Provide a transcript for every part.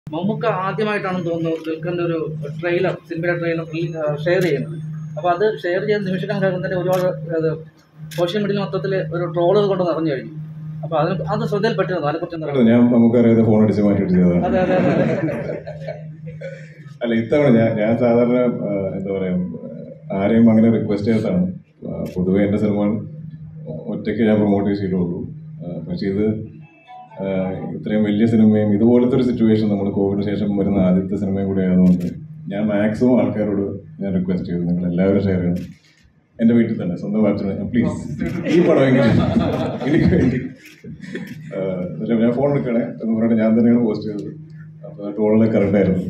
മമ്മൂക്ക ആദ്യമായിട്ടാണെന്ന് തോന്നുന്നു ദുൽഖറിൻ്റെ ഒരു ട്രെയിലർ, സിനിമയുടെ ട്രെയിലർ ഷെയർ ചെയ്യുന്നത്. അപ്പോൾ അത് ഷെയർ ചെയ്ത് നിമിഷങ്ങൾക്കകം തന്നെ ഒരുപാട് സോഷ്യൽ മീഡിയയിൽ മൊത്തത്തിൽ ഒരു ട്രോളുകൾ കൊണ്ട് നിറഞ്ഞു കഴിഞ്ഞു. അപ്പോൾ അത് ശ്രദ്ധയിൽപ്പെട്ടിരുന്നു. അതിനെക്കുറിച്ച് ഞാൻ നമുക്കറിയാതെ ഫോൺ അടിച്ച് മാറ്റിയിട്ട് ചെയ്തതാണ്. അതെ അതെ അതെ അല്ല, ഇത്തവണ ഞാൻ സാധാരണ എന്താ പറയാ, ആരെയും അങ്ങനെ റിക്വസ്റ്റ് ചെയ്തിട്ടാണ്. പൊതുവെ എൻ്റെ സിനിമ ഒറ്റയ്ക്ക് ഞാൻ പ്രൊമോട്ട് ചെയ്തിട്ടുള്ളൂ. പക്ഷേ ഇത് ഇത്രയും വലിയ സിനിമയും ഇതുപോലത്തെ ഒരു സിറ്റുവേഷൻ നമ്മൾ കോവിഡിന് ശേഷം വരുന്ന ആദ്യത്തെ സിനിമയും കൂടി ആയതുകൊണ്ട് ഞാൻ മാക്സിമം ആൾക്കാരോട് ഞാൻ റിക്വസ്റ്റ് ചെയ്തു, നിങ്ങൾ എല്ലാവരും ഷെയർ ചെയ്യണം. എൻ്റെ വീട്ടിൽ തന്നെ സ്വന്തം വാച്ചിന് ഞാൻ പ്ലീസ് ഈ പടം എനിക്ക് വേണ്ടി ഞാൻ ഫോൺ എടുക്കണേ എന്ന് പറഞ്ഞിട്ട് ഞാൻ തന്നെയാണ് പോസ്റ്റ് ചെയ്തത്. അപ്പോൾ ടോളിൽ കറണ്ട് ആയിരുന്നു.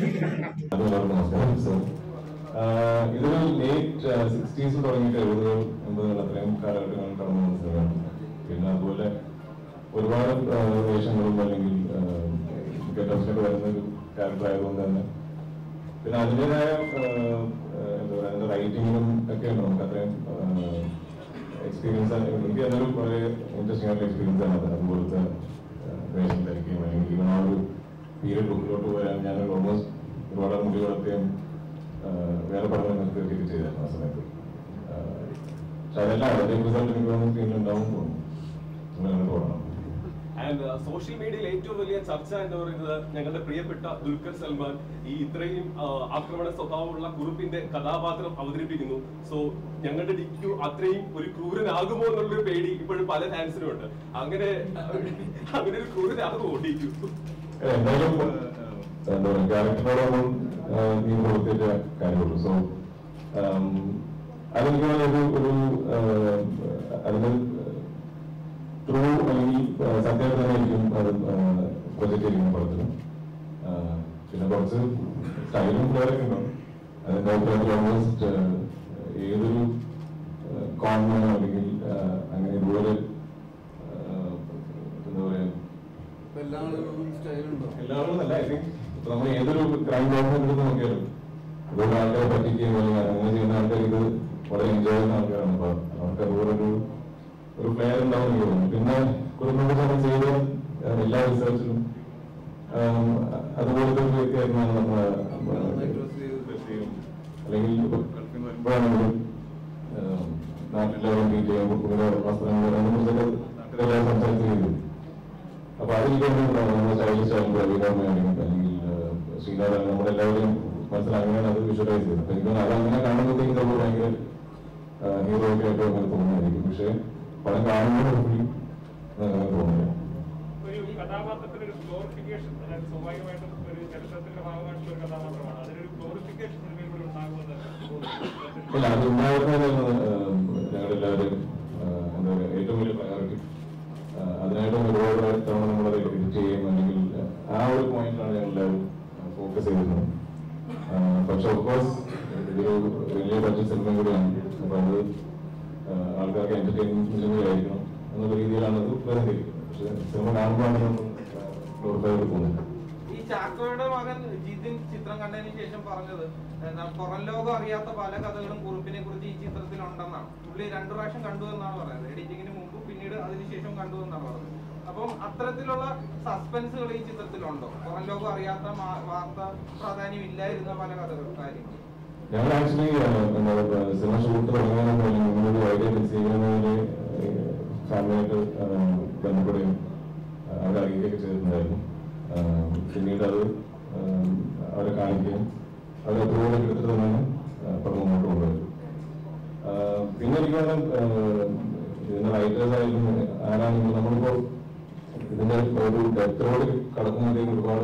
ഇതൊരു ലേറ്റ് 60s തുടങ്ങിയിട്ട് 70-80 അത്രയും കാലഘട്ടങ്ങൾ കടന്നു വന്ന സിനിമയാണ്. പിന്നെ അതുപോലെ ഒരുപാട് വേഷങ്ങളും അല്ലെങ്കിൽ ഗെറ്റപ്സൊക്കെ വരുന്ന ഒരു ക്യാരക്ടർ ആയതുകൊണ്ട് തന്നെ പിന്നെ അതിൻ്റെതായ എന്താ പറയുക, അതിൻ്റെ റൈറ്റിങ്ങിനും ഒക്കെ ഉണ്ട്. നമുക്ക് അത്രയും എക്സ്പീരിയൻസ് എനിക്ക് അതൊരു വളരെ ഇൻട്രസ്റ്റിംഗ് ആയിട്ടുള്ള എക്സ്പീരിയൻസ് ആണ്. അതുപോലത്തെ വേഷം ധരിക്കുകയും അല്ലെങ്കിൽ ഇവൻ ആ ഒരു പീരിയഡ് ബുക്കിലോട്ട് വരാൻ ഞാൻ ഓൾമോസ്റ്റ് ഒരുപാട് മുടി വളർത്തുകയും വേറെ പടങ്ങൾ നിർത്തുകയൊക്കെ ചെയ്തായിരുന്നു ആ സമയത്ത്. പക്ഷെ അതെല്ലാം അതിൻ്റെ റിസൾട്ട് എനിക്ക് തോന്നുന്നു സ്ക്രീനിലുണ്ടാവും തോന്നുന്നു. അങ്ങനെ തോന്നണം. ആൻഡ് സോഷ്യൽ മീഡിയയിൽ ഏറ്റവും വലിയ ചർച്ച എന്ന് പറയുന്നത് ഞങ്ങളുടെ പ്രിയപ്പെട്ട ദുൽഖർ സൽമാൻ ഈ ഇത്രയും ആക്രമണ സ്വഭാവമുള്ള കുറുപ്പിന്റെ കഥാപാത്രം അവതരിപ്പിക്കുന്നു. സോ ഞങ്ങളുടെ ഡിക്യു അത്രയും ഒരു ക്രൂരനാകുമോ എന്നുള്ളൊരു പേടി ഇപ്പോഴും പല ഫാൻസിനും ഉണ്ട്. അങ്ങനെ ഒരു ക്രൂരനാകുമോ ഡിക്യു? എന്തായാലും എന്താ പറയുക, ക്യാരക്ടറോടൊന്നും നീ കൊടുത്തിട്ട് കാര്യമുള്ളൂ. സോ അതെനിക്ക് ഒരു അതിന് ട്രൂ അല്ലെങ്കിൽ സത്യം തന്നെ ആയിരിക്കും അത് പ്രൊജക്ട് ചെയ്യുന്ന പടത്തിൽ. പിന്നെ കുറച്ച് സ്റ്റൈലും ഫ്ലെയറൊക്കെ ഉണ്ടാവും. അതിൻ്റെ അഭിപ്രായത്തിൽ ഓൾമോസ്റ്റ് ഏതൊരു കോമണോ അല്ലെങ്കിൽ അങ്ങനെ ഇതുപോലെ എന്താ പറയുക, എല്ലാവരും നല്ല ഐ തിങ്ക് നമ്മൾ ഏതൊരു ക്രൈം ഗവൺമെന്റ് എടുത്ത് നോക്കിയാലും ഇതുപോലെ ആൾക്കാരെ പറ്റിക്കുകയും അല്ലെങ്കിൽ അങ്ങനെ ചെയ്യുന്ന ആൾക്കാർ ഇത് വളരെ എൻജോയ് ചെയ്യുന്ന ആൾക്കാരാണ്. അപ്പൊ അവർക്ക് അതുപോലെ ഒരു പ്ലെയർ ഉണ്ടാവും എനിക്ക് തോന്നുന്നു. പിന്നെ കുടുംബത്തെ സംബന്ധിച്ച് ചെയ്ത എല്ലാ റിസർച്ചിലും അതുപോലത്തെ ഒരു വ്യക്തിയായിരുന്നാണ് നമ്മളെ അല്ലെങ്കിൽ ഇപ്പോഴാണെങ്കിലും നാട്ടിലെല്ലാം മീറ്റ് ചെയ്യുമ്പോൾ വസ്ത്രങ്ങൾ അതിനെക്കുറിച്ചൊക്കെ നാട്ടിലെല്ലാം സംസാരിച്ച് ചെയ്തു. അപ്പൊ അതെനിക്ക് നമ്മുടെ സ്റ്റൈലിഷ് ആയിട്ടുള്ള അഭിനയമാണെങ്കിൽ അല്ലെങ്കിൽ ശ്രീനാഥ് നമ്മളെല്ലാവരും മനസ്സിലാങ്ങനെയാണ് അത് വിഷ്വലൈസ് ചെയ്തത്. അപ്പൊ എനിക്ക് അത് അങ്ങനെ കാണുമ്പോഴത്തേക്കും നമ്മൾ ഭയങ്കര ഹീറോ ഒക്കെ ആയിട്ട് അങ്ങനെ തോന്നുന്നതായിരിക്കും. പക്ഷെ പടം കാണുമ്പോൾ തോന്നുന്നില്ല. ഒരു കഥാപാത്രത്തിന് ഒരു ഗ്ലോറിഫിക്കേഷൻ, അതായത് സ്വാഭാവികമായിട്ടും ഒരു ചരിത്രത്തിന്റെ ഭാഗമായിട്ടുള്ള ഒരു കഥാപാത്രമാണ്, അതിനൊരു ഗ്ലോറിഫിക്കേഷൻ സിനിമയിലൂടെ ഉണ്ടാകുന്നത് ഇല്ല, അത് ഉണ്ടാകുന്നതാണ് ഞങ്ങളെല്ലാവരും എന്താ പറയുക ഏറ്റവും വലിയ പ്രയോറിറ്റി. അതിനായിട്ട് ഒരുപാട് തവണ നമ്മളത് എഡിറ്റ് ചെയ്യും അല്ലെങ്കിൽ ആ ഒരു പോയിന്റാണ് ഞങ്ങളെല്ലാവരും ഫോക്കസ് ചെയ്തിരുന്നത്. പക്ഷെ ഓഫ്കോഴ്സ് ഇതൊരു വലിയ ബഡ്ജറ്റ് സിനിമ കൂടിയാണ്. അപ്പൊ അത് ആൾക്കാർക്ക് എന്റർടൈൻമെന്റ് കൂടി ആയിരിക്കണം എന്നുള്ള രീതിയിലാണ് അത് വരുന്നിരിക്കുന്നത്. പക്ഷെ സിനിമ കാണുമ്പോഴാണ് നമ്മൾ ഗ്ലോറിഫൈ ചെയ്ത് പോകുന്നത്. ഈ ചാക്കോയുടെ മകൻ ജിതിൻ ചിത്രം കണ്ടതിന് ശേഷം പറഞ്ഞത് പുറം ലോകം അറിയാത്ത പല കഥകളും കുറുപ്പിനെ കുറിച്ച് ഈ ചിത്രത്തിൽ ഉണ്ടെന്നാണ്. പുള്ളി 2 പ്രാവശ്യം കണ്ടു എന്നാണ് പറയുന്നത്. എഡിറ്റിങ്ങിന് മുമ്പ് പിന്നീട് അതിനുശേഷം കണ്ടു എന്നാണ് പറയുന്നത്. അപ്പം അത്തരത്തിലുള്ള സസ്പെൻസുകൾ ഈ ചിത്രത്തിലുണ്ടോ? പുറം ലോകം അറിയാത്ത വാർത്ത പ്രാധാന്യം ഇല്ലായിരുന്ന പല കഥകളും കാര്യങ്ങളും. ഞങ്ങൾ ആക്ച്വലി സിനിമ ഷൂട്ട് തുടങ്ങുന്നതിന് മുന്നോട്ട് ഐഡിയ ഫിക്സ് ചെയ്യുന്നതിന് ഫാമിലിയായിട്ട് ബന്ധപ്പെടുകയും അവരെ അറിയുകയൊക്കെ ചെയ്തിട്ടുണ്ടായിരുന്നു. പിന്നീട് അത് അവരെ കാണിക്കുകയും അവർ അപ്രൂവൽ എടുത്തിട്ട് തന്നെയാണ് പടം മുന്നോട്ട് കൊണ്ടുവരുന്നത്. പിന്നെ എനിക്ക് ഇതിന്റെ റൈറ്റേഴ്സ് ആയാലും ആരാണെങ്കിലും നമ്മളിപ്പോൾ ഇതിന്റെ ഒരു ഡെപ്തോട് കടക്കുമ്പോഴത്തേക്കും ഒരുപാട്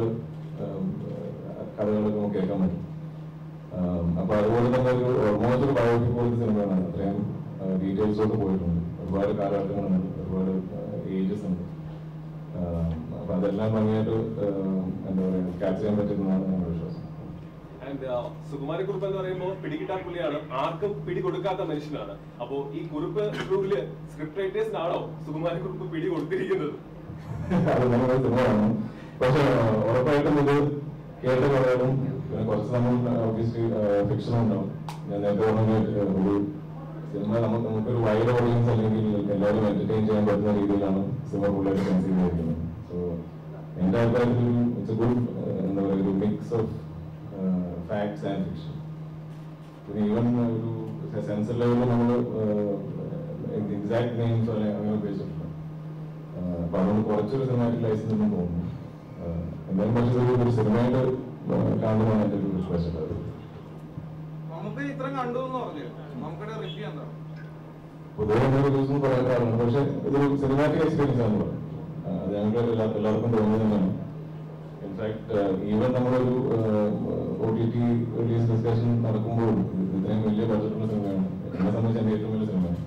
കഥകളൊക്കെ നമുക്ക് കേൾക്കാൻ പറ്റും. അപ്പൊ അതുപോലെ തന്നെ ഒരു ഓൾമോസ്റ്റ് ഒരു ബയോപിക് പോലത്തെ സിനിമയാണ്. അത്രയും ഡീറ്റെയിൽസോട്ട് പോയിട്ടുണ്ട്. ഒരുപാട് കാലഘട്ടങ്ങളുണ്ട്, ഒരുപാട് ഏജസ് ഉണ്ട്. അപ്പൊ അതെല്ലാം ഭംഗിയായിട്ട് എന്താ പറയുക ക്യാപ്ചർ ചെയ്യാൻ പറ്റുന്നതാണ് ഞങ്ങളുടെ വിശ്വാസം. ആൻഡ് സുകുമാരക്കുറുപ്പ് എന്ന് പറയുമ്പോൾ പിടികിട്ടാ പുള്ളിയാണ്, ആർക്കും പിടി കൊടുക്കാത്ത മനുഷ്യനാണ്. അപ്പോ ഈ കുറുപ്പ് ഗ്രൂപ്പില് സ്ക്രിപ്റ്റ് റൈറ്റേഴ്സിനാണോ സുകുമാരക്കുറുപ്പ് പിടി കൊടുത്തിരിക്കുന്നത്? അത് നമ്മുടെ സിനിമയാണ്. പക്ഷെ ഉറപ്പായിട്ടും ഇത് കേട്ട പറയാനും കുറച്ച് നമ്മൾ ഒബ്വിയസ്ലി ഫിക്ഷനും ഉണ്ടാവും. ഞാൻ നേരത്തെ പറഞ്ഞ ഒരു സിനിമ നമുക്കൊരു വൈഡ് ഓഡിയൻസ് അല്ലെങ്കിൽ എല്ലാവരും എന്റർടൈൻ ചെയ്യാൻ പറ്റുന്ന രീതിയിലാണ് സിനിമ കൂടുതലായിട്ട് കൺസീവ് ചെയ്തിരിക്കുന്നത്. സോ എന്റെ അഭിപ്രായത്തിൽ ഇറ്റ്സ് എ ഗുഡ് എന്താ പറയുക ഒരു mix of facts and fiction. പിന്നെ ഈവൻ ഒരു സെൻസർ ലെവലിൽ നമ്മൾ എക്സാക്ട് നെയിംസ് അങ്ങനെ ഉപയോഗിച്ചിട്ടില്ല. അപ്പൊ അതുകൊണ്ട് കുറച്ചൊരു സിനിമാറ്റിക് ലൈസൻസ് എന്ന് തോന്നുന്നു. എന്തായാലും പക്ഷേ ഒരു സിനിമയായിട്ട് കാണുന്നതാണ് എൻ്റെ ഒരു വിശ്വാസം. നമുക്ക് ഇത്ര കണ്ടു എന്ന് പറഞ്ഞു, നമുക്കിടെ റിവ്യൂ എന്താണ്? പൊതുവെ ഒരു ദിവസം പറയാറുണ്ട്, പക്ഷെ ഇതൊരു സിനിമാറ്റിക് എക്സ്പീരിയൻസ് ആണ് പറയുന്നത്. അത് ഞങ്ങൾക്ക് എല്ലാവർക്കും തോന്നുന്നതാണ്. ഇൻഫാക്ട് ഈവൻ നമ്മളൊരു OTT റിലീസ് ഡിസ്കഷൻ നടക്കുമ്പോഴും ഇത്രയും വലിയ ബഡ്ജറ്റുള്ള സിനിമയാണ്, എന്നെ സംബന്ധിച്ച് എൻ്റെ ഏറ്റവും വലിയ സിനിമയാണ്.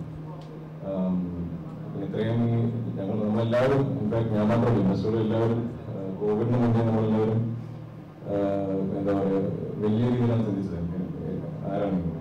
ഇത്രയും നമ്മളെല്ലാവരും, ഇൻഫാക്ട് ഞാൻ മാത്രമല്ല, ഇൻഡസ്ട്രിയിൽ എല്ലാവരും കോവിഡിന് മുന്നേ നമ്മളെല്ലാവരും എന്താ പറയുക വലിയ രീതിയിലാണ് ചിന്തിച്ചത്. ആരാണെങ്കിലും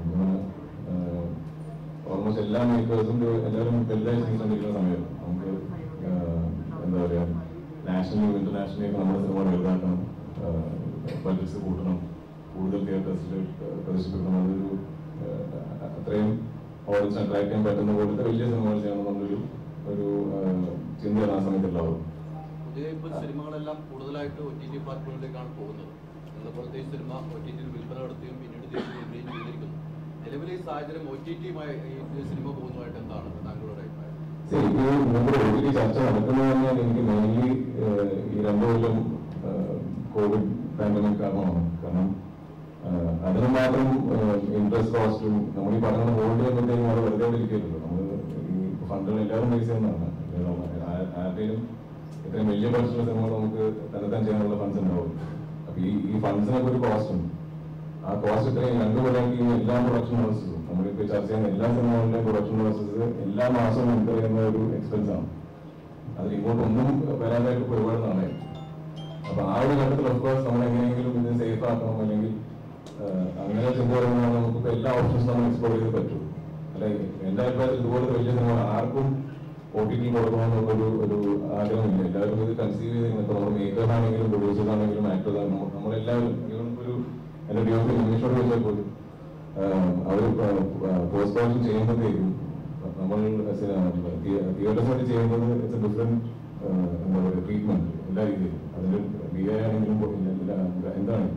ഓൾമോസ്റ്റ് എല്ലാ മേക്കേഴ്സും എല്ലാവരും വലുതായി ചിന്തിച്ചുകൊണ്ടിരിക്കുന്ന സമയത്ത് നമുക്ക് എന്താ പറയുക നാഷണലും ഇന്റർനാഷണലും ഒക്കെ നമ്മുടെ സിനിമ വലുതാക്കണം, ബഡ്ജറ്റ്സ് കൂട്ടണം, കൂടുതൽ തിയേറ്റേഴ്സിൽ പ്രദർശിപ്പിക്കണം, അതൊരു അത്രയും ഓഡിയൻസ് അട്രാക്ട് ചെയ്യാൻ പറ്റുന്ന പോലത്തെ വലിയ സിനിമകൾ ചെയ്യണമെന്നുള്ളൊരു ചിന്തയാണ് ആ സമയത്തുണ്ടാവും. പൊതുവെ ഇപ്പോൾ സിനിമകളെല്ലാം കൂടുതലായിട്ട് OTT പ്ലാറ്റ്ഫോമിലേക്കാണ് പോകുന്നത്. അതുപോലത്തെ ഈ സിനിമ OTT വിൽപ്പന നടത്തുകയും പിന്നീട് തിരിച്ചുകൊണ്ടുകയും ചെയ്തിരിക്കുന്നു. നിലവിലെ ഈ സാഹചര്യം OTT-യുമായി ഈ സിനിമ പോകുന്നതായിട്ട് എന്താണ് താങ്കളുടെ അഭിപ്രായം? നമ്മുടെ OTT ചർച്ച നടക്കുന്നത് തന്നെ എനിക്ക് മെയിൻലി ഈ 2 കൊല്ലം കോവിഡ് പാൻഡമിക് കാരണമാണ്. കാരണം അതിന് മാത്രം ഇൻട്രസ്റ്റ് കോസ്റ്റും നമ്മൾ ഈ പഠനം ഹോൾഡ് ചെയ്യുമ്പോഴത്തേക്കും അത് വെറുതെ ഇരിക്കുമല്ലോ. നമ്മൾ ഈ ഫണ്ടുകൾ എല്ലാവരും പൈസ ചെയ്യുന്നതാണ്. ആരുടെയും ഇത്രയും വലിയ ബഡ്ജറ്റുള്ള സിനിമകൾ നമുക്ക് തന്നെത്താൻ ചെയ്യാനുള്ള ഫണ്ട്സ് ഉണ്ടാവും. അപ്പൊ ഈ ഫണ്ട്സിനൊക്കെ ഒരു കോസ്റ്റ് ഉണ്ട്. ആ കോസ്റ്റ് ഇത്രയും 2 കൊല്ലം എല്ലാ പ്രൊഡക്ഷൻ ഹൗസസും നമ്മളിപ്പോൾ ചർച്ച ചെയ്യുന്ന എല്ലാ സിനിമകളുടെയും പ്രൊഡക്ഷൻ ഹൗസസ് എല്ലാ മാസവും ഇൻകർ ചെയ്യുന്ന ഒരു എക്സ്പെൻസ് ആണ്. അതിൽ ഇങ്ങോട്ടൊന്നും വരാനായിട്ട് ഒരുപാട് നാളായി. അപ്പൊ ആ ഒരു ഘട്ടത്തിൽ ഓഫ്കോഴ്സ് നമ്മൾ എങ്ങനെയെങ്കിലും ഇത് സേഫ് ആക്കണം, അല്ലെങ്കിൽ അങ്ങനെ ചിന്ത പറയുമ്പോൾ നമുക്കിപ്പോൾ എല്ലാ ഓപ്ഷൻസും നമ്മൾ എക്സ്പ്ലോർ ചെയ്ത് പറ്റും. അല്ലെ എൻ്റെ അഭിപ്രായത്തിൽ ഇതുപോലത്തെ വലിയ സിനിമ ആർക്കും OTT കൊടുക്കണമെന്നുള്ള ഒരു ആഗ്രഹമില്ല. എല്ലാവരും ഇത് കൺസീവ് ചെയ്തിരിക്കുന്നത്. ഇപ്പോൾ നമ്മൾ മേക്കേഴ്സ് ആണെങ്കിലും പ്രൊഡ്യൂസേഴ്സ് ആണെങ്കിലും ആക്ടേഴ്സ് ആണെങ്കിലും നമ്മളെല്ലാവരും ഒരു എൻ്റെ ഡ്യൂട്ടി ഇംഗ്ലീഷോട് ചോദിച്ചാൽ പോലും അവർ പോസ്റ്റ് പ്രൊഡക്ഷൻ ചെയ്യുമ്പോഴത്തേക്കും നമ്മൾ തിയേറ്റേഴ്സ് വേണ്ടി ചെയ്യുന്നത് ഇറ്റ്സ് എ ഡിഫറെന്റ് എന്താ പറയുക ട്രീറ്റ്മെന്റ് എല്ലാ രീതിയിലും. അതിൽ VI ആണെങ്കിലും എന്താണ്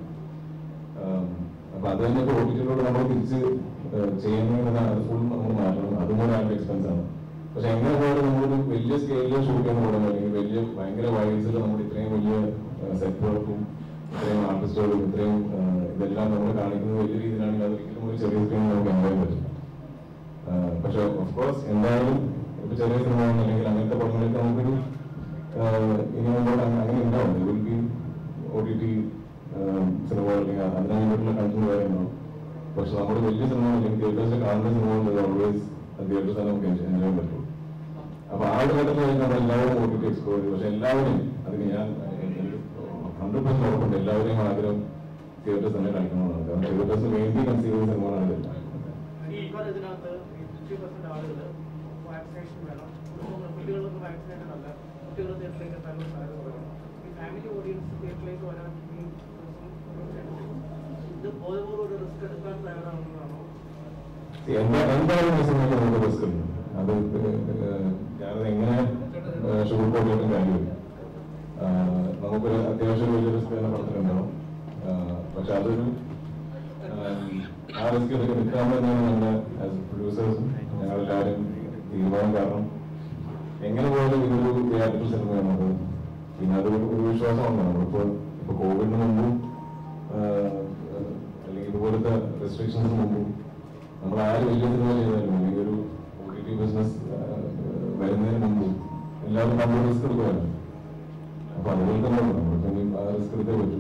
അപ്പൊ അത് തന്നെ ഇപ്പോൾ OTT-യിലൂടെ നമ്മൾ തിരിച്ച് ചെയ്യുന്നതാണ്. അത് ഫുൾ നമ്മൾ മാറ്റണം. അതും കൂടെ ആയിട്ട് എക്സ്പെൻസ് ആണ്. പക്ഷെ എങ്ങനെ പോയാലും നമ്മളൊരു വലിയ സ്കെയിലിൽ ഷൂട്ട് ചെയ്യുന്ന പോലെ അല്ലെങ്കിൽ വലിയ ഭയങ്കര വൈഡ്സിൽ നമ്മൾ ഇത്രയും വലിയ സെറ്റ് വർക്കും ഇത്രയും ആർട്ടിസ്റ്റുകളും ഇത്രയും ഇതെല്ലാം നമ്മൾ കാണിക്കുന്നത് വലിയ രീതിയിലാണെങ്കിൽ അതൊരിക്കലും ഒരു ചെറിയ സ്ക്രീനിൽ നമുക്ക് എൻജോയ് പറ്റില്ല. പക്ഷെ ഓഫ്കോഴ്സ് എന്തായാലും ഇപ്പൊ ചെറിയ സിനിമ അല്ലെങ്കിൽ അങ്ങനത്തെ പടങ്ങളൊക്കെ നമുക്കൊരു ഇനി മുമ്പോട്ട് അങ്ങനെ ഉണ്ടാവും. വിൽ ബി OTT സിനിമകൾ അല്ലെങ്കിൽ അതിനകത്തുള്ള കണ്ടന്റ് വേറെ ഉണ്ടാവും. പക്ഷെ നമ്മുടെ വലിയ സിനിമ അല്ലെങ്കിൽ തിയേറ്റേഴ്സിൽ കാണുന്ന സിനിമകൾ ഓൾവേസ് തിയേറ്റേഴ്സ് തന്നെ നമുക്ക് എൻജോയ് പറ്റുള്ളൂ. അപ്പൊ ആ ഒരു ഘട്ടത്തിൽ നമ്മൾ എല്ലാവരും OTT എക്സ്പ്ലോർ ചെയ്തു. പക്ഷെ എല്ലാവരും അതിന് ഞാൻ 100% ഉറപ്പുണ്ട് എല്ലാവരെയും ആഗ്രഹം തിയേറ്റേഴ്സ് തന്നെ കളിക്കണമെന്നാണ്. കാരണം തിയേറ്റേഴ്സ് വേണ്ടി കൺസീവ് ചെയ്ത സിനിമകളാണ് ഇതെല്ലാം. ഇതിനകത്ത് 50% ആളുകൾ വാക്സിനേഷൻ വേണം, കുട്ടികൾക്ക് വാക്സിനേഷൻ അല്ല, കുട്ടികൾ തിയേറ്ററിലേക്ക് എത്താനുള്ള സാധ്യത വേണം. ഈ ഫാമിലി ഓഡിയൻസ് തിയേറ്ററിലേക്ക് വരാൻ ഇത് ഓരോ റിസ്ക് എടുക്കാൻ തയ്യാറാവുന്നതാണോ? എന്തായാലും ഈ സിനിമയ്ക്ക് നമുക്ക് റിസ്ക് ഉണ്ട്. അത് ഞാനത് എങ്ങനെ ഷൂട്ട് പോയിട്ടും കാര്യമില്ല. നമുക്കൊരു അത്യാവശ്യം വലിയ റിസ്ക് തന്നെ പടത്തിലുണ്ടാവും. പക്ഷെ അതൊരു ആ റിസ്ക് എടുക്കാൻ തന്നെയാണ് ഞങ്ങളുടെ പ്രൊഡ്യൂസേഴ്സും ഞങ്ങളെല്ലാവരും തീരുമാനം. കാരണം എങ്ങനെ പോയാലും ഇതൊരു തിയേറ്റർ സിനിമയാണ്. അത് പിന്നെ അതൊരു വിശ്വാസമാണ്. നമ്മളിപ്പോൾ ഇപ്പൊ കോവിഡിന് മുമ്പും അല്ലെങ്കിൽ ഇതുപോലത്തെ റെസ്ട്രിക്ഷൻസിന് മുമ്പും നമ്മൾ ആര് വലിയ സിനിമ ചെയ്താലും അല്ലെങ്കിൽ ഒരു OTT ബിസിനസ് വരുന്നതിന് മുമ്പും എല്ലാവരും നമ്മൾ റിസ്ക് എടുക്കുമല്ലോ. അപ്പൊ അതുപോലെ തന്നെ നമ്മൾക്ക് ആ റിസ്ക് എടുത്തേ പറ്റൂ.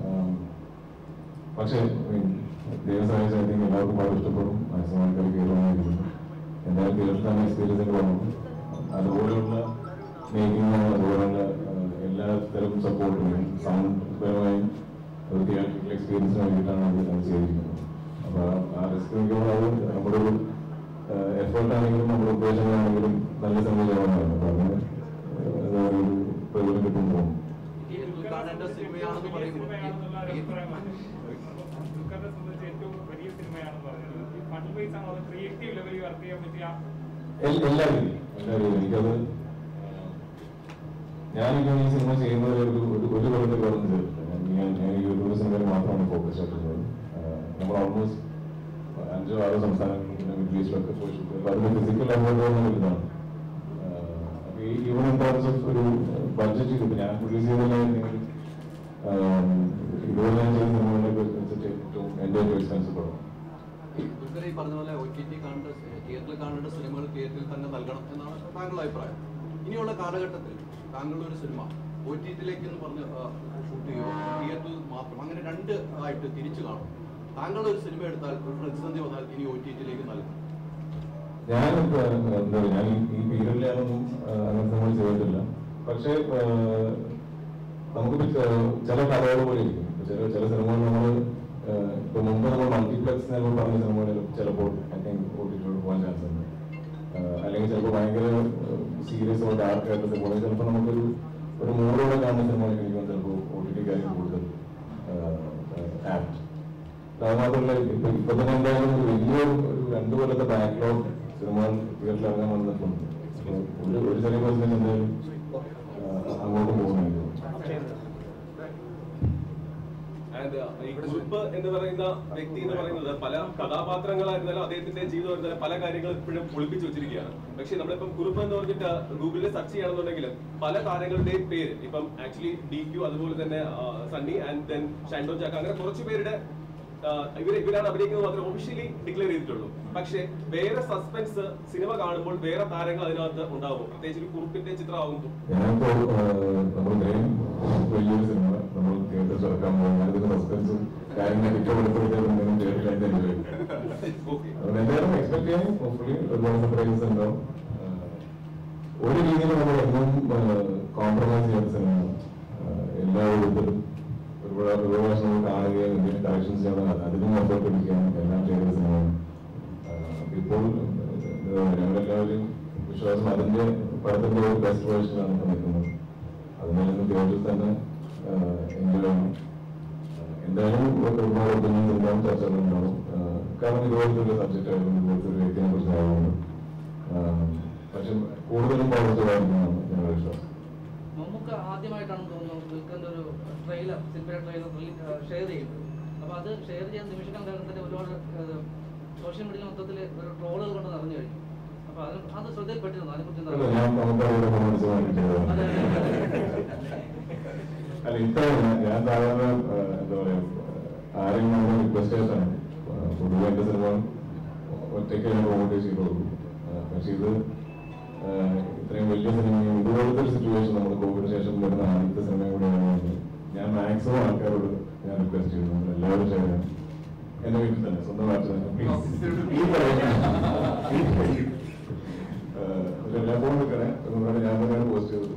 പക്ഷേ ദൈവം സഹായിച്ചാൽ എല്ലാവർക്കും വളരെ ഇഷ്ടപ്പെടും. മാക്സിമം ആൾക്കാർ കയറുവാനായിരിക്കുന്നു. എന്തായാലും തിയേറ്ററിൽ തന്നെ എക്സ്പീരിയൻസ് ഒക്കെ വന്നു. അതുപോലെയുള്ള മേക്കിങ്ങും അതുപോലെയുള്ള എല്ലാ തരം സപ്പോർട്ടും സൗണ്ട് പരമായും ഒരു തിയേറ്ററിക്കൽ എക്സ്പീരിയൻസിന് വേണ്ടിയിട്ടാണ് അത് ചെയ്തിരിക്കുന്നത്. അപ്പൊ ആ റിസ്ക് എനിക്കുള്ള അത് നമ്മുടെ ഒരു എഫേർട്ട് ആണെങ്കിലും നമ്മുടെ ഉദ്ദേശങ്ങളാണെങ്കിലും നല്ല സിനിമ ചെയ്യാവുന്നതാണ്. അപ്പൊ അങ്ങനെ എന്താ പറയുക ഒരു പ്രകടനം കിട്ടും തോന്നും. എല്ലാവരും എനിക്കത് ഞാനിപ്പോൾ ഈ സിനിമ ചെയ്യുന്നത് ഒരു കൊല്ലത്തിൽ പറഞ്ഞു ഞാൻ ഫോക്കസ് ചെയ്തിട്ടുള്ളത്. നമ്മൾ ഓൾമോസ്റ്റ് 5-6 സംസ്ഥാനങ്ങളിൽ പിന്നെ മിഡിൽ ഈസ്റ്റിലൊക്കെ പോയിട്ടുണ്ട്. അപ്പോൾ അതിന്റെ ഫിസിക്കൽ എഫേർട്ട് തന്നെ വലുതാണ്. അപ്പോൾ ഈവൻ ഇൻ ടേംസ് ഓഫ് ഒരു ബഡ്ജറ്റ് ഇപ്പം ഞാൻ പ്രൊഡ്യൂസ് ചെയ്തിട്ടുണ്ടെങ്കിൽ ഇതുപോലെ ഞാൻ ചെയ്യുന്ന സിനിമകളിലൊക്കെ വെച്ചിട്ട് ഏറ്റവും എൻ്റെ ഏറ്റവും എക്സ്പെൻസീവ് പടം. ദുൽഖർ ഈ പറഞ്ഞ പോലെ OTT കാണേണ്ട തിയേറ്ററിൽ കാണേണ്ട സിനിമകൾ തിയേറ്ററിൽ തന്നെ നൽകണം എന്നാണ് താങ്കളുടെ അഭിപ്രായം. ഇനിയുള്ള കാലഘട്ടത്തിൽ താങ്കളുടെ ഒരു സിനിമ OTT-ലേക്ക് എന്ന് പറഞ്ഞ് ഷൂട്ട് ചെയ്യുമോ, തിയേറ്ററിൽ മാത്രം, അങ്ങനെ രണ്ട് ആയിട്ട് തിരിച്ചു കാണും? താങ്കളുടെ ഒരു സിനിമ എടുത്താൽ ഒരു പ്രതിസന്ധി വന്നാൽ ഇനി OTT-ലേക്ക് നൽകും? ഞാൻ എന്താ പറയുക, ഞാൻ ഈ പീരിയഡിൽ ഞാനൊന്നും അങ്ങനത്തെ നമ്മൾ ചെയ്തിട്ടില്ല. പക്ഷേ നമുക്കിപ്പോൾ ചില കഥകൾ പോലെ ഇരിക്കും. ചില സിനിമകൾ നമ്മൾ ഇപ്പൊ മുമ്പ് നമ്മൾ മൾട്ടിപ്ലക്സ് നമ്മൾ പറഞ്ഞ സിനിമകളിൽ ചിലപ്പോൾ ഐ തിങ്ക് OTT-യിലോട്ട് പോകാൻ ചാൻസ് ഉണ്ട്. അല്ലെങ്കിൽ ചിലപ്പോൾ ഭയങ്കര സീരിയസ് ഓ ഡാർക്ക് ആയിട്ട് സിനിമകൾ ചിലപ്പോൾ നമുക്കൊരു മൂടോടെ കാണുന്ന സിനിമകളൊക്കെ എനിക്ക് ചിലപ്പോൾ OTT-ക്കായിരിക്കും കൂടുതൽ ആപ്റ്റ്. അത് മാത്രമല്ല ഇപ്പൊ തന്നെ എന്തായാലും വലിയൊരു 2 കൊല്ലത്തെ ബാക്ക്ലോഗ് സിനിമകൾ തിയേറ്ററിൽ ഇറങ്ങാൻ വന്നിട്ടുണ്ട്. ഒരു ചെറിയ പെർസെന്റേജ് എന്തായാലും അങ്ങോട്ട് പോകുന്നുണ്ട്. ഈ കുറുപ്പ് എന്ന് പറയുന്ന വ്യക്തി എന്ന് പറയുന്നത് പല കഥാപാത്രങ്ങളായിരുന്നാലും അദ്ദേഹത്തിന്റെ ജീവിതം പല കാര്യങ്ങളും ഇപ്പോഴും ഒളിപ്പിച്ചു വെച്ചിരിക്കുകയാണ്. പക്ഷെ നമ്മളിപ്പം കുറുപ്പ് എന്ന് പറഞ്ഞിട്ട് ഗൂഗിളിൽ സെർച്ച് ചെയ്യണമെന്നുണ്ടെങ്കിലും പല താരങ്ങളുടെയും പേര് ഇപ്പം ആക്ച്വലി DQ, അതുപോലെ തന്നെ സണ്ണി ആൻഡ് ദെൻ ഷൈൻഡോ ചാക്ക, അങ്ങനെ കുറച്ച് പേരുടെ ഇവരാണ് അഭിനയിക്കുന്നത് മാത്രമേ ഒഫീഷ്യലി ഡിക്ലെയർ ചെയ്തിട്ടുള്ളൂ. പക്ഷെ വേറെ സസ്പെൻസ് സിനിമ കാണുമ്പോൾ വേറെ താരങ്ങൾ അതിനകത്ത് ഉണ്ടാവും, പ്രത്യേകിച്ച് ഒരു കുറുപ്പിന്റെ ചിത്രമാകുമ്പോൾ. വലിയൊരു സിനിമ നമ്മൾ തിയേറ്ററിൽ ഇറക്കാൻ പോകും. ഞാനിതിന്റെ സസ്പെൻസും കാര്യങ്ങളൊക്കെ ഇഷ്ടപ്പെടുത്തിയിട്ടാണ് തിയേറ്ററിൽ എന്തായാലും എക്സ്പെക്ട് ചെയ്യാൻ ഹോപ്പ്ഫുള്ളി ഒരുപാട് സർപ്രൈസസ് ഉണ്ടാവും. ഒരു രീതിയിൽ നമ്മൾ എന്നും കോംപ്രമൈസ് ചെയ്യുന്ന സിനിമയാണ്. എല്ലാ വിധത്തിലും ഒരുപാട് നമ്മൾ കാണുകയും എന്തെങ്കിലും കളക്ഷൻസ് ചെയ്യണം, അതിനും എഫേർട്ട് എടുക്കുകയും എല്ലാം ചെയ്യുന്ന സിനിമയാണ്. ഇപ്പോൾ ഞങ്ങളെല്ലാവരും വിശ്വാസം അതിന്റെ പടത്തിന്റെ ഒരു ബെസ്റ്റ് വേർഷനാണ് ഇപ്പൊ നിൽക്കുന്നത്. അതിനാൽ തിയേറ്ററിൽ തന്നെ എൻജോയ് ചെയ്യണം. എന്തായാലും ഒരുപാട് ഒപ്പീനിയൻസ് ഉണ്ടാവും, ചർച്ചകളുണ്ടാവും. കാരണം ഇതുപോലത്തെ ഒരു സബ്ജക്റ്റ് ആയിരുന്നു, ഇതുപോലത്തെ ഒരു വ്യക്തിയെ കുറിച്ചായിരുന്നു. പക്ഷെ കൂടുതലും പോസിറ്റീവായിരിക്കും ഞങ്ങളുടെ വിശ്വാസം. നമുക്ക് ആദ്യമായിട്ടാണെന്ന് തോന്നുന്നു ദുൽഖറിന്റെ ഒരു ട്രെയിലർ, സിനിമയുടെ ട്രെയിലർ ഷെയർ ചെയ്യുന്നത്. അപ്പോൾ അത് ഷെയർ ചെയ്യാൻ നിമിഷങ്ങൾക്കകം തന്നെ ഒരുപാട് സോഷ്യൽ മീഡിയ മൊത്തത്തിൽ ഒരു ട്രോളുകൾ കൊണ്ട് നിറഞ്ഞു കഴിഞ്ഞു. അപ്പോൾ അത് ശ്രദ്ധയിൽപ്പെട്ടിരുന്നു. അതിനെക്കുറിച്ച് അല്ല ഇത്തവണ ഞാൻ സാധാരണ എന്താ പറയാ ആരെയും നമ്മൾ റിക്വസ്റ്റ് ചെയ്താണ് പൊതുവെ എന്റെ സിനിമ ഒറ്റയ്ക്ക് ഞാൻ പ്രൊമോട്ട് ചെയ്തോളൂ. പക്ഷെ ഇത് ഇത്രയും വലിയ സിനിമയും ഇതുപോലത്തെ ഒരു സിറ്റുവേഷൻ നമ്മൾ കോവിഡിന് ശേഷം വരുന്ന ആദ്യത്തെ സിനിമയും കൂടെ ആണെങ്കിൽ ഞാൻ മാക്സിമം ആൾക്കാരോട് ഞാൻ റിക്വസ്റ്റ് ചെയ്തു നമ്മൾ എല്ലാവരും ഷെയർ ചെയ്യണം. എന്റെ വീട്ടിൽ തന്നെ സ്വന്തമായിട്ട് തന്നെ പ്ലീസ് ഈ എല്ലാ ഫോൺ വെക്കണേ എന്നുകൊണ്ട് ഞാൻ തന്നെയാണ് പോസ്റ്റ് ചെയ്തത്.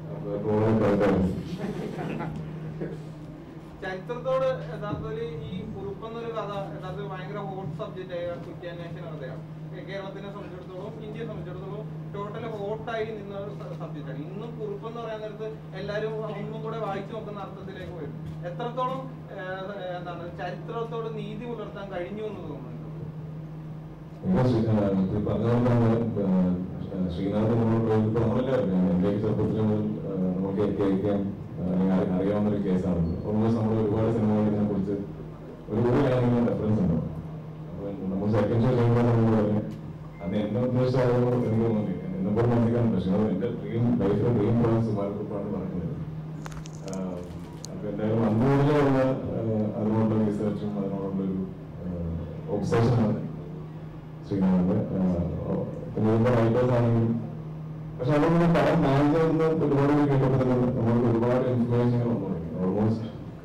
ചരിത്രത്തോട് യഥാർത്ഥത്തിൽ ഈ കുറുപ്പെന്നൊരു കഥ യഥാർത്ഥത്തിൽ ഭയങ്കര ഹോട്ട് സബ്ജക്റ്റ് ആയ കുറ്റാന്വേഷണ കഥയാണ്. കേരളത്തിനെ സംബന്ധിച്ചിടത്തോളം ഇന്ത്യയെ സംബന്ധിച്ചിടത്തോളം ടോട്ടൽ ഹോട്ടായി നിന്ന ഒരു സബ്ജക്റ്റാണ്. ഇന്നും കുറുപ്പെന്ന് പറയാൻ നേരത്ത് എല്ലാവരും ഒന്നും കൂടെ വായിച്ചു നോക്കുന്ന അർത്ഥത്തിലേക്ക് വരും. എത്രത്തോളം എന്താണ് ചരിത്രത്തോട് നീതി പുലർത്താൻ കഴിഞ്ഞു എന്ന് തോന്നുന്നു? ശ്രീനാഥ് നമ്മളെല്ലാവരും എൻ്റെ ചെറുപ്പത്തിൽ നമുക്ക് കേൾക്കാൻ അല്ലെങ്കിൽ അറിയാവുന്ന ഒരു കേസാണ്. ഓൾമോസ്റ്റ് നമ്മൾ ഒരുപാട് സിനിമകൾ ഇതിനെ കുറിച്ച് ഒരു ലൈനിൽ റെഫറൻസ് ഉണ്ടാവും. അപ്പൊ നമ്മൾ സെക്കൻഡ് ഷോ ചെയ്യുമ്പോൾ നമ്മൾ പറയും അന്ന് എന്നെ ഉദ്ദേശിച്ചാലും എനിക്ക് തോന്നുന്നില്ല എന്നെപ്പോൾ മനസ്സിലാക്കാൻ പക്ഷേ എന്റെ ലൈഫിലെ ഡ്രീം പ്രോഗ്രാം സുമാരക്കുറിപ്പാണ് നടക്കുന്നത്. അപ്പൊ എന്തായാലും അന്ന് മുതലുള്ള അതിനോടുള്ള റിസർച്ചും അതിനോടുള്ളൊരു ഒബ്സഷനാണ് ശ്രീനാഥ്. പിന്നെ റൈറ്റേഴ്സ് ആണെങ്കിലും പക്ഷെ അതുകൊണ്ട് പടം മാനേജറിന് ഒരുപാട് കേട്ടപ്പോൾ തന്നെ നമ്മൾക്ക് ഒരുപാട് ഇൻഫർമേഷനുകൾ വന്നു തുടങ്ങി. ഓൾമോസ്റ്റ്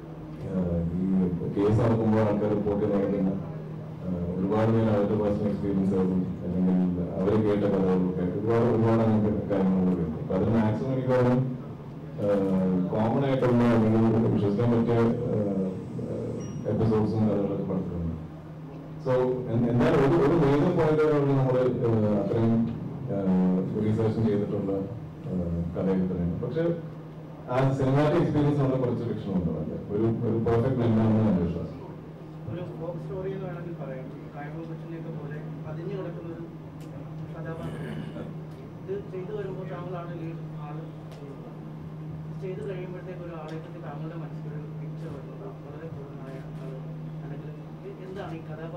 ഈ കേസ് നടക്കുമ്പോൾ ആൾക്കാർ റിപ്പോർട്ട് ചെയ്ത് നടക്കുന്ന ഒരുപാട് പേര് അവരുടെ പേഴ്സണൽ എക്സ്പീരിയൻസുകളും അല്ലെങ്കിൽ അവർ കേട്ട കഥകളൊക്കെ ഒരുപാട് അങ്ങനത്തെ കാര്യങ്ങളൊക്കെ ഉണ്ട്. അപ്പൊ അതിൽ മാക്സിമം എനിക്ക് തോന്നുന്നു കോമൺ ആയിട്ടുള്ള അല്ലെങ്കിൽ വിശ്വസിക്കാൻ പറ്റിയ എപ്പിസോഡ്സും കഥകളൊക്കെ പഠിച്ചിട്ടുണ്ട്. സോ എന്തായാലും ഒരു മേജർ പോയിന്റുകളിൽ നമ്മൾ അത്രയും റീസേർച്ചും ചെയ്തിട്ടുള്ള കഥയൊക്കെ തന്നെയാണ്. പക്ഷെ ആ സിനിമാറ്റിക് എക്സ്പീരിയൻസ് ഉള്ള കുറച്ച് ഫിക്ഷൻ ഉണ്ട്. ഒരു പെർഫെക്റ്റ് മെന്റാണെന്ന് എൻ്റെ വിശ്വാസം. ഒരു ഫോക്ക് സ്റ്റോറി എന്ന് വേണമെങ്കിൽ പറയാം. ട്രൈബൽ ഫിക്ഷനെയൊക്കെ പോലെ പതിഞ്ഞു കിടക്കുന്ന ഒരു കഥാപാത്രം ഇത് ചെയ്തു വരുമ്പോൾ താങ്കളാണ് ലീഡ് ആള് ചെയ്ത് കഴിയുമ്പോഴത്തേക്ക് ഒരു ആളെ പറ്റി താങ്കളുടെ മനസ്സിലൊരു പിക്ചർ വരുന്നത് വളരെ പൂർണ്ണമായ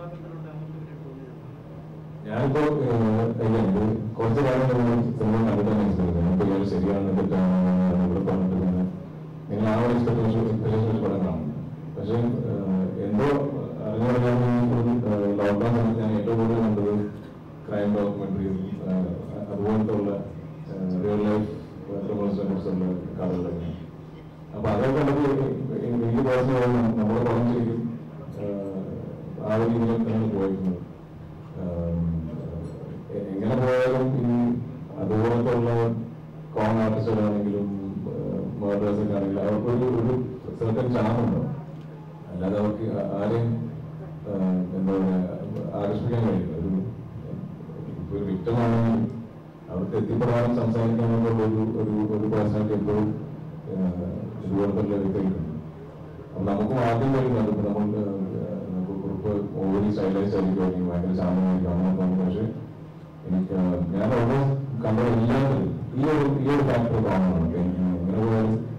കഥാപാത്രത്തിലൂടെ നമുക്ക് പിന്നീട് തോന്നിയത്? ഞാനിപ്പോ കുറച്ച് കാലം സിനിമ കണ്ടിട്ട് മനസ്സിലാക്കുന്നത് നമുക്ക് ഇയാൾ ശരിയാണ് തെറ്റാണെന്ന് ഇവിടെ പറഞ്ഞിട്ട് പിന്നെ നിങ്ങൾ ആ ഒരു എക്സ്പെക്ടേഷൻ പടം കാണും. പക്ഷെ എന്തോ അറിഞ്ഞുകൊണ്ടാണ് ലോക്ക്ഡൌൺ സമയത്ത് ഞാൻ ഏറ്റവും കൂടുതൽ കണ്ടത് ക്രൈം ഡോക്യുമെന്ററീസ് അതുപോലത്തെ ഉള്ള റിയൽ ലൈഫ് കുറിച്ചുള്ള കഥകളൊക്കെ. അപ്പൊ അതൊക്കെ കണ്ടപ്പോൾ എനിക്ക് പേഴ്സണൽ നമ്മുടെ പടം ശരിക്കും ആ ഒരു രീതിയിൽ തന്നെ പോയിരുന്നു. എങ്ങനെ പോയാലും ഈ അതുപോലത്തെ ഉള്ള കോൺ ആർട്ടിസ്റ്റുകളാണെങ്കിലും മോഡേഴ്സൊക്കെ ആണെങ്കിലും അവർക്കൊരു സർട്ടൻ ചാമുണ്ടോ, അല്ലാതെ അവർക്ക് ആരെയും എന്താ പറയുക ആകർഷിക്കാൻ കഴിയില്ല. ഒരു വിക്ടമാണെങ്കിൽ അവർക്ക് എത്തിപ്പെടാനും സംസാരിക്കാനുള്ള ഒരു പേഴ്സണാലിറ്റി എപ്പോഴും ഇതുപോലത്തെ വ്യക്തികളുണ്ട്. അപ്പൊ നമുക്കും ആദ്യം വരുന്നത് ഇപ്പൊ നമുക്ക് കുറിപ്പ് ഓവറി സ്റ്റൈലൈസ് ആയിരിക്കും, അല്ലെങ്കിൽ ഭയങ്കര ചാമനായിരിക്കും അങ്ങനെ തോന്നുന്നു. പക്ഷെ ഞാൻ ഓൾമോസ്റ്റ് കണ്ട എല്ലാവരും ഈ ഒരു ഫാക്ടർ കാണുന്നുണ്ട്. ഇങ്ങനെ പോയാലും